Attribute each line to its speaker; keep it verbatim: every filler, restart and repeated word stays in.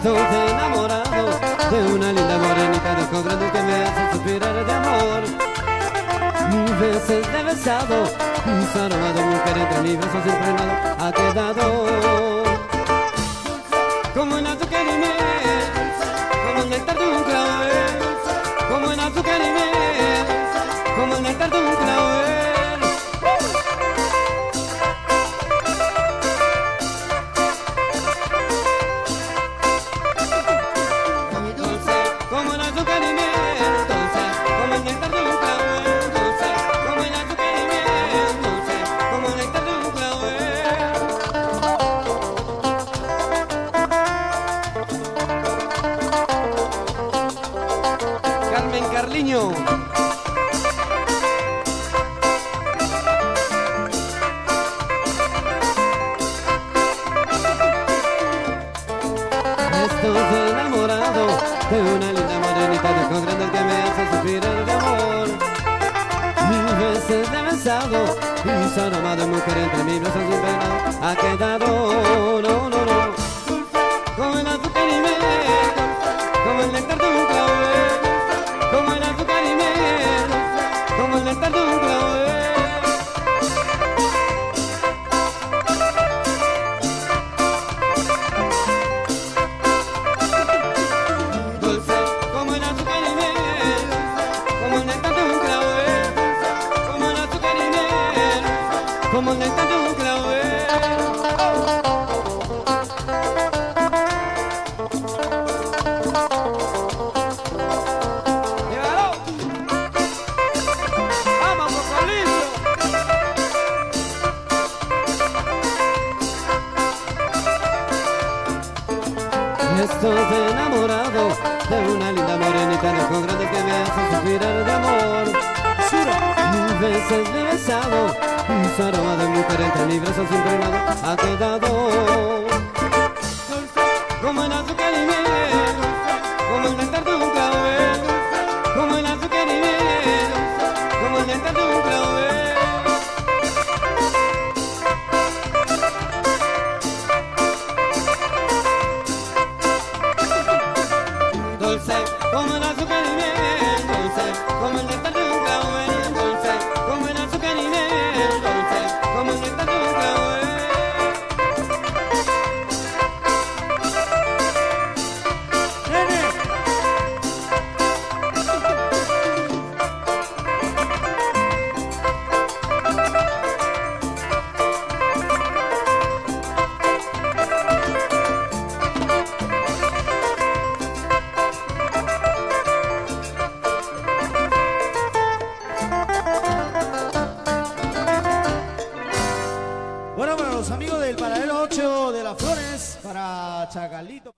Speaker 1: Estoy enamorado de una linda morenita de grande que me hace suspirar de amor. Mil veces le he besado y su aroma de mujer entre mis brazos impregnado ha quedado como el azúcar y miel, como el néctar de un clavel, como el azúcar y miel, como el néctar de un clavel. Como el azúcar y miel, dulce, como el néctar de un clavel, dulce, como el azúcar y miel, dulce, como el néctar de un clavel. Carmen Carliño. Estoy enamorado de una linda morenita de ojos grandes que me hace suspirar de amor. Mil veces le he besado y su aroma de mujer entre mis brazos impregnado ha quedado, no, no, no, como el azúcar y miel, como el néctar de un clavel, como el azúcar y miel, como el néctar de un clavel. Como el néctar de un clavel. ¡Llévalo! ¡Vamos, Cocolito! Estoy enamorado de una linda morenita de ojos grandes que me hace suspirar de amor. Mil veces le he besado y su aroma de mujer entre mis brazos impregnado ha quedado como el azúcar y miel, como el néctar de un clavel, como el azúcar y miel, como el néctar de un clavel. Dulce como el azúcar y miel, dulce como el néctar de un clavel, dulce como el azúcar y miel, dulce como el néctar de un clavel.
Speaker 2: Bueno, para los amigos del Paralelo ocho de las Flores, para Chacalito.